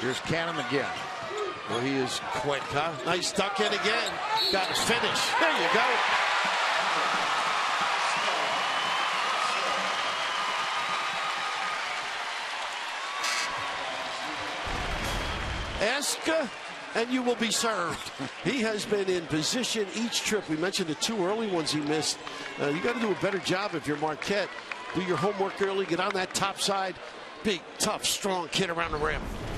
Here's Cannon again. Well, he is quick, huh? Nice duck in again. Got his finish. There you go. Ask and you will be served. He has been in position each trip. We mentioned the 2 early ones he missed. You got to do a better job if you're Marquette. Do your homework early. Get on that top side. Big, tough, strong kid around the rim.